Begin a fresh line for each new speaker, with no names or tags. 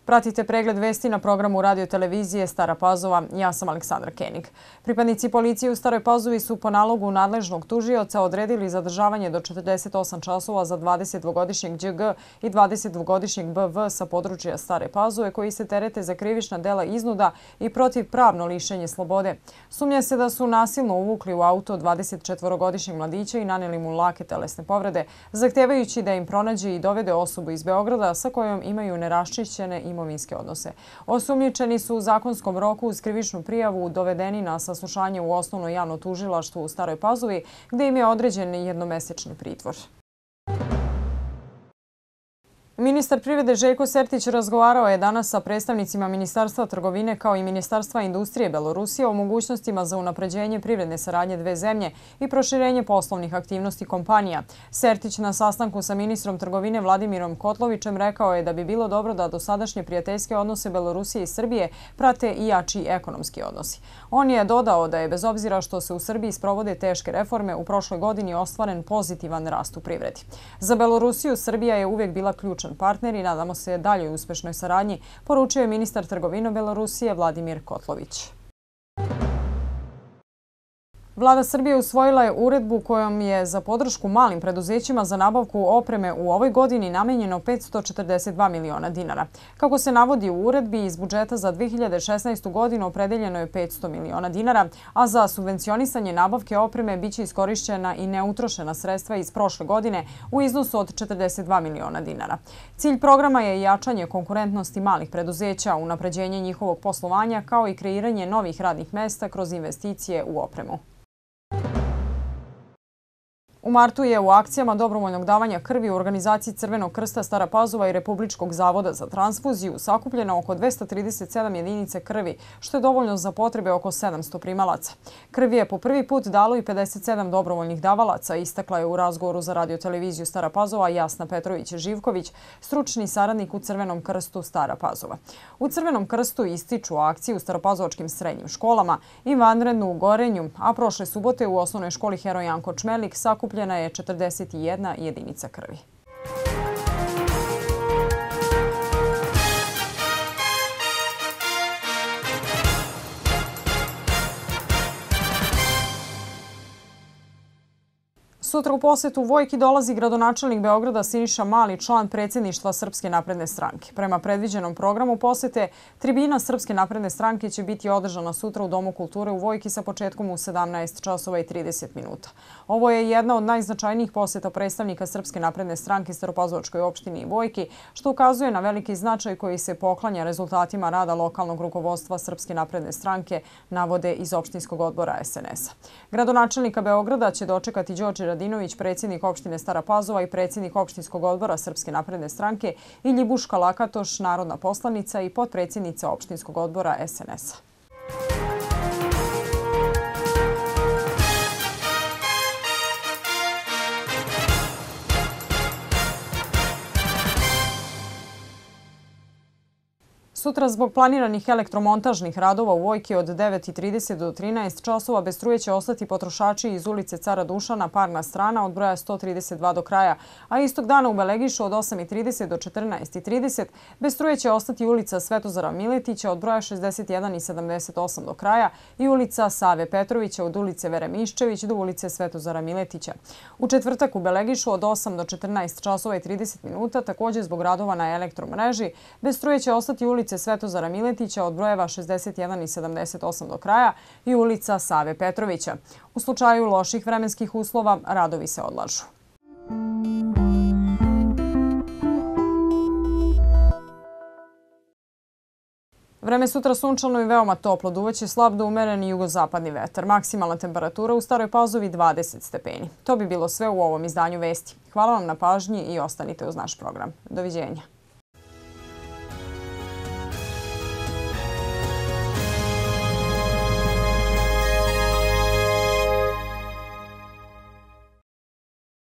Pratite pregled vesti na programu radio televizije Stara Pazova. Ja sam Aleksandra Kenig. Pripadnici policije u Staroj Pazovi su po nalogu nadležnog tužioca odredili zadržavanje do 48 časova za 22-godišnjeg ĐG i 22-godišnjeg BV sa područja Stare Pazove koji se terete za krivična dela iznuda i protivpravno lišenje slobode. Sumnja se da su nasilno uvukli u auto 24-godišnjeg mladića i naneli mu lake telesne povrede, zahtevajući da im pronađe i dovede osobu iz Beograda sa kojom imaju neraščišćene imovinske odnose. Osumnjičeni su u zakonskom roku uz krivičnu prijavu dovedeni na saslušanje u Osnovno javno tužilaštvo u Staroj Pazovi, gde im je određen jednomesečni pritvor. Ministar privrede Željko Sertić razgovarao je danas sa predstavnicima Ministarstva trgovine kao i Ministarstva industrije Belorusije o mogućnostima za unapređenje privredne saradnje dve zemlje i proširenje poslovnih aktivnosti kompanija. Sertić na sastanku sa ministrom trgovine Vladimirom Kotlovićem rekao je da bi bilo dobro da dosadašnje prijateljske odnose Belorusije i Srbije prate i jači ekonomski odnosi. On je dodao da je bez obzira što se u Srbiji sprovode teške reforme, u prošloj godini ostvaren pozitivan rast u privredi. Za Belorusiju Srbija je uvijek bila ključan partner i nadamo se daljoj uspešnoj saradnji, poručio je ministar trgovine Belorusije Vladimir Kotlović. Vlada Srbije usvojila je uredbu kojom je za podršku malim preduzećima za nabavku opreme u ovoj godini namenjeno 542 miliona dinara. Kako se navodi u uredbi, iz budžeta za 2016. godinu opredeljeno je 500 miliona dinara, a za subvencionisanje nabavke opreme biće iskorišćena i neutrošena sredstva iz prošle godine u iznosu od 42 miliona dinara. Cilj programa je jačanje konkurentnosti malih preduzeća, unapređenje njihovog poslovanja kao i kreiranje novih radnih mesta kroz investicije u opremu. U martu je u akcijama dobrovoljnog davanja krvi u organizaciji Crvenog krsta Stara Pazova i Republičkog zavoda za transfuziju sakupljeno oko 237 jedinica krvi, što je dovoljno za potrebe oko 700 primalaca. Krvi je po prvi put dalo i 57 dobrovoljnih davalaca, istakla je u razgovoru za radio televiziju Stara Pazova Jasna Petrović-Živković, stručni saradnik u Crvenom krstu Stara Pazova. U Crvenom krstu ističu akciju u staropazovačkim srednjim školama i vanrednu u Gorenju, a prošle subote u osnovnoj školi Heroj Janko Čmelik sakupljena je 41 jedinica krvi. Sutra u posetu Vojki dolazi gradonačelnik Beograda Siniša Mali, član predsjedništva Srpske napredne stranke. Prema predviđenom programu posete, tribina Srpske napredne stranke će biti održana sutra u Domu kulture u Vojki sa početkom u 17 časova i 30 minuta. Ovo je jedna od najznačajnijih poseta predstavnika Srpske napredne stranke Staropazovačkoj opštini i Vojki, što ukazuje na veliki značaj koji se poklanja rezultatima rada lokalnog rukovodstva Srpske napredne stranke, navode iz opštinskog odbora SNS-a. Gradonačelnika Beograda će dočekati Đorđe Radinović, predsjednik opštine Stara Pazova i predsjednik opštinskog odbora Srpske napredne stranke i Ljibuška Lakatoš, narodna poslanica i potpredsjednica opštinskog odbora SNS-a. Sutra zbog planiranih elektromontažnih radova u Vojki od 9:30 do 13 časova bez struje će ostati potrošači iz ulice Cara Dušana, parna strana od broja 132 do kraja, a istog dana u Belegišu od 8:30 do 14:30 bez struje će ostati ulica Svetozara Miletića od broja 61 i 78 do kraja i ulica Save Petrovića od ulice Vere Miščević do ulice Svetozara Miletića. U četvrtak u Belegišu od 8 do 14 časova i 30 minuta također zbog radova na elektromreži bez struje će ostati ulice Svetozara Miletića od brojeva 61 i 78 do kraja i ulica Save Petrovića. U slučaju loših vremenskih uslova radovi se odlažu. Vreme sutra sunčano i veoma toplo, duvaće slab do umeren jugozapadni vetar. Maksimalna temperatura u Staroj Pazovi 20 stepeni. To bi bilo sve u ovom izdanju vesti. Hvala vam na pažnji i ostanite uz naš program. Doviđenja.